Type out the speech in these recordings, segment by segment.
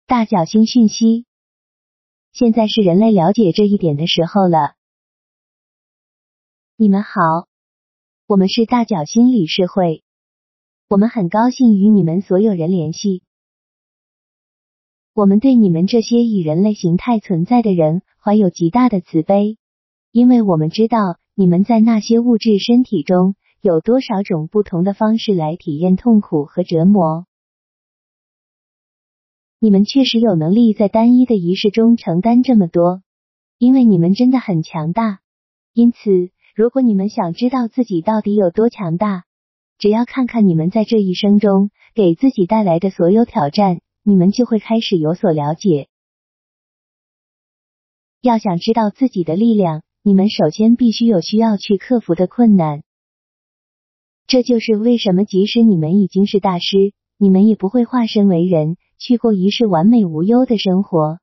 大角星讯息。现在是人类了解这一点的时候了。你们好，我们是大角星理事会，我们很高兴与你们所有人联系。我们对你们这些以人类形态存在的人怀有极大的慈悲，因为我们知道你们在那些物质身体中有多少种不同的方式来体验痛苦和折磨。你们确实有能力在单一的仪式中承担这么多，因为你们真的很强大。因此，如果你们想知道自己到底有多强大，只要看看你们在这一生中给自己带来的所有挑战，你们就会开始有所了解。要想知道自己的力量，你们首先必须有需要去克服的困难。这就是为什么即使你们已经是大师，你们也不会化身为人，去过一世完美无忧的生活。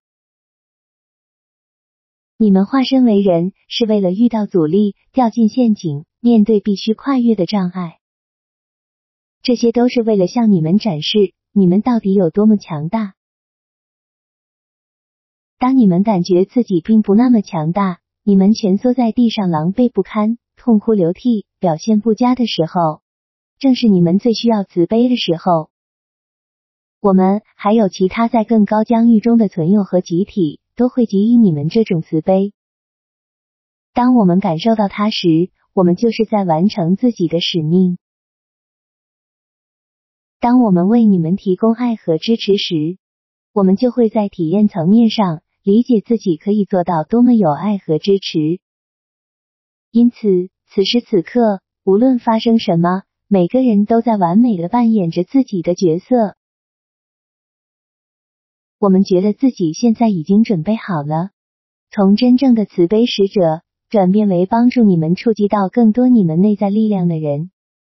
你们化身为人，是为了遇到阻力，掉进陷阱，面对必须跨越的障碍。这些都是为了向你们展示你们到底有多么强大。当你们感觉自己并不那么强大，你们蜷缩在地上狼狈不堪，痛哭流涕，表现不佳的时候，正是你们最需要慈悲的时候。我们还有其他在更高疆域中的存有和集体，都会给予你们这种慈悲。当我们感受到它时，我们就是在完成自己的使命。当我们为你们提供爱和支持时，我们就会在体验层面上理解自己可以做到多么有爱和支持。因此，此时此刻，无论发生什么，每个人都在完美地扮演着自己的角色。我们觉得自己现在已经准备好了，从真正的慈悲使者转变为帮助你们触及到更多你们内在力量的人。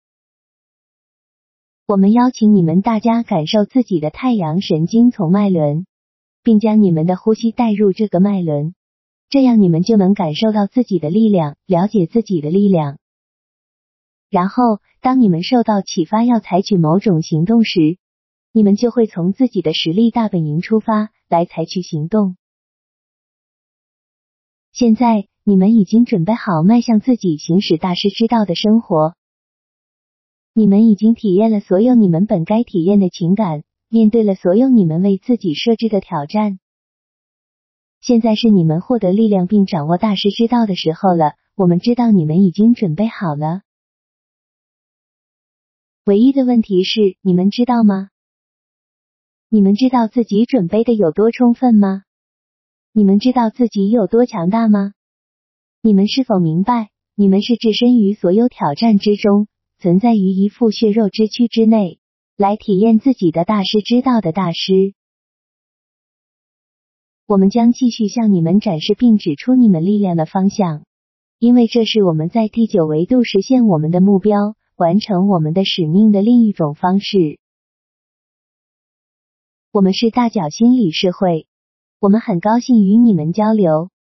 我们邀请你们大家感受自己的太阳神经丛脉轮，并将你们的呼吸带入这个脉轮，这样你们就能感受到自己的力量，了解自己的力量。然后，当你们受到启发要采取某种行动时，你们就会从自己的实力大本营出发，来采取行动。现在，你们已经准备好迈向自己行使大师之道的生活。你们已经体验了所有你们本该体验的情感，面对了所有你们为自己设置的挑战。现在是你们获得力量并掌握大师之道的时候了，我们知道你们已经准备好了。唯一的问题是，你们知道吗？你们知道自己准备的有多充分吗？你们知道自己有多强大吗？你们是否明白，你们是置身于所有挑战之中，存在于一副血肉之躯之内，来体验自己的大师之道的大师。我们将继续向你们展示并指出你们力量的方向，因为这是我们在第9维度实现我们的目标，完成我们的使命的另一种方式。我们是大角星理事会，我们很高兴与你们交流。